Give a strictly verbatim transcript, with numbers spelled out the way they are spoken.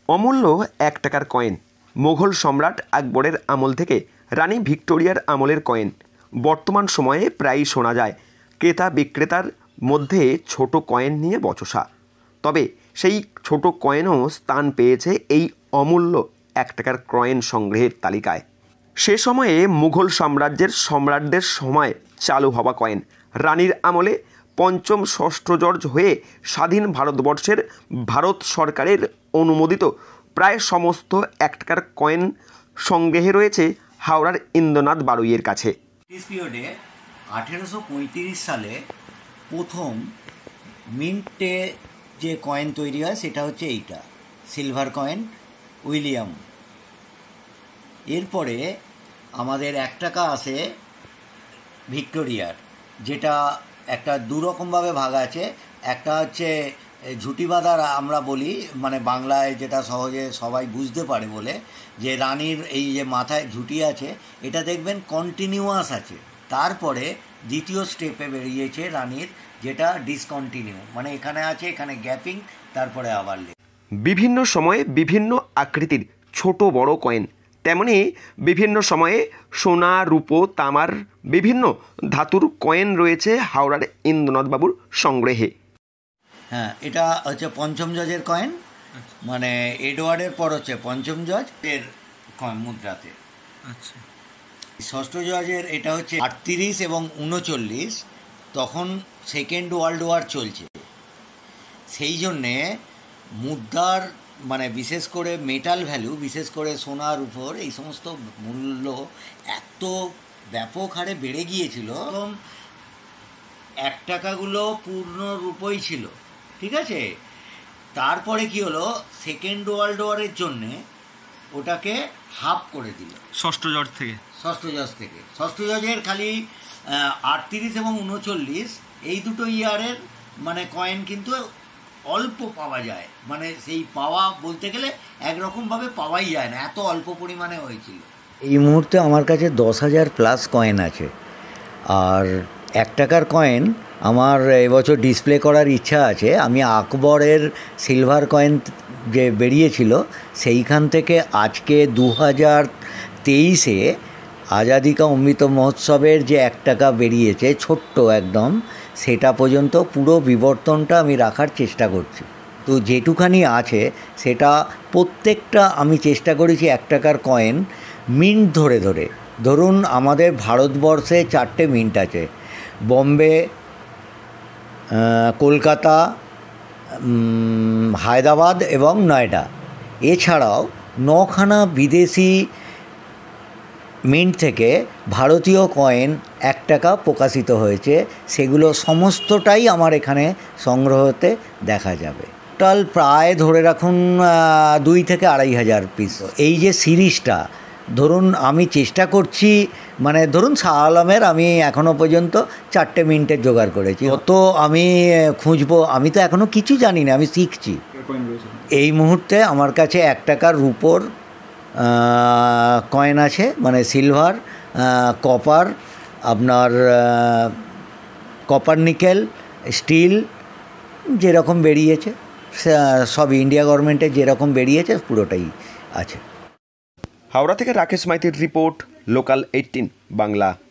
অমূল্য এক টাকার কয়েন মোগল সম্রাট আকবরের আমল থেকে রানী ভিক্টোরিয়ার আমলের কয়েন। বর্তমান সময়ে প্রায়ই শোনা যায় ক্রেতা বিক্রেতার মধ্যে ছোট কয়েন নিয়ে বচসা। তবে সেই ছোট কয়েনও স্থান পেয়েছে এই অমূল্য এক টাকার কয়েন সংগ্রহের তালিকায়। সে সময়ে মুঘল সাম্রাজ্যের সম্রাটদের সময় চালু হওয়া কয়েন। রানীর আমলে পঞ্চম ষষ্ঠ জর্জ হয়ে স্বাধীন ভারতবর্ষের ভারত সরকারের অনুমোদিত প্রায় সমস্ত এক টাকার কয়েন সংগ্রহে রয়েছে হাওড়ার ইন্দ্রনাথ বারুইয়ের কাছে। পিরিয়ডে আঠেরোশো পঁয়ত্রিশ সালে প্রথম মিন্টে যে কয়েন তৈরি হয় সেটা হচ্ছে এইটা, সিলভার কয়েন উইলিয়াম। এরপরে আমাদের এক টাকা আসে ভিক্টোরিয়ার, যেটা একটা দুরকমভাবে ভাগ আছে। একটা হচ্ছে ঝুটি বাঁধার আমরা বলি, মানে বাংলায় যেটা সহজে সবাই বুঝতে পারে বলে, যে রানীর এই যে মাথায় ঝুটি আছে এটা দেখবেন কন্টিনিউয়াস আছে। তারপরে দ্বিতীয় স্টেপে বেরিয়েছে রানীর, যেটা ডিসকন্টিনিউ, মানে এখানে আছে এখানে গ্যাপিং, তারপরে আবার লেখ। বিভিন্ন সময়ে বিভিন্ন আকৃতির ছোট বড় কয়েন, তেমনি বিভিন্ন সময়ে সোনা রূপো তামার বিভিন্ন ধাতুর কয়েন রয়েছে হাওড়ার ইন্দ্রনাথবাবুর সংগ্রহে। হ্যাঁ, এটা হচ্ছে পঞ্চম জজের কয়েন, মানে এডওয়ার্ডের পর হচ্ছে পঞ্চম জজ এর কয়েন মুদ্রাতে। আচ্ছা, ষষ্ঠ জজের এটা হচ্ছে আটত্রিশ এবং উনচল্লিশ, তখন সেকেন্ড ওয়ার্ল্ড ওয়ার চলছে, সেই জন্যে মুদ্রার মানে বিশেষ করে মেটাল ভ্যালু, বিশেষ করে সোনার উপর এই সমস্ত মূল্য এত ব্যাপক হারে বেড়ে গিয়েছিল। এক টাকাগুলো পূর্ণ রূপই ছিল, ঠিক আছে। তারপরে কি হলো, সেকেন্ড ওয়ার্ল্ড ওয়ারের জন্যে ওটাকে হাফ করে দিল ষষ্ঠ জজ থেকে ষষ্ঠ জজ থেকে ষষ্ঠ জজের খালি আটত্রিশ এবং উনচল্লিশ এই দুটো ইয়ারের মানে কয়েন কিন্তু অল্প পাওয়া যায়, মানে সেই পাওয়া বলতে গেলে একরকমভাবে পাওয়াই যায় না, এত অল্প পরিমাণে হয়েছিল। এই মুহূর্তে আমার কাছে দশ হাজার প্লাস কয়েন আছে, আর এক টাকার কয়েন আমার এবছর ডিসপ্লে করার ইচ্ছা আছে। আমি আকবরের সিলভার কয়েন যে বেরিয়েছিল সেইখান থেকে আজকে দু হাজার তেইশে আজাদি কা অমৃত মহোৎসবের যে এক টাকা বেরিয়েছে ছোট্ট একদম, সেটা পর্যন্ত পুরো বিবর্তনটা আমি রাখার চেষ্টা করছি। তো যেটুখানি আছে সেটা প্রত্যেকটা আমি চেষ্টা করেছি এক টাকার কয়েন মিন্ট ধরে ধরে। ধরুন আমাদের ভারতবর্ষে চারটে মিন্ট আছে, বম্বে, কলকাতা, হায়দ্রাবাদ এবং নয়ডা। এছাড়াও নখানা বিদেশি মিন্ট থেকে ভারতীয় কয়েন এক টাকা প্রকাশিত হয়েছে, সেগুলো সমস্তটাই আমার এখানে সংগ্রহতে দেখা যাবে। টোটাল প্রায় ধরে রাখুন দুই থেকে আড়াই হাজার পিস। এই যে সিরিজটা ধরুন আমি চেষ্টা করছি, মানে ধরুন শাহ আলমের আমি এখনও পর্যন্ত চারটে মিনিটের জোগাড় করেছি, তো আমি খুঁজবো, আমি তো এখনও কিছু জানি না, আমি শিখছি। এই মুহূর্তে আমার কাছে এক টাকার রুপোর কয়েন আছে, মানে সিলভার, কপার, আপনার কপার নিকেল, স্টিল, যেরকম বেরিয়েছে সব ইন্ডিয়া গভর্নমেন্টের যেরকম বেরিয়েছে পুরোটাই আছে। হাওড়া থেকে রাকেশ মাইতির রিপোর্ট, লোকাল এইটিন বাংলা।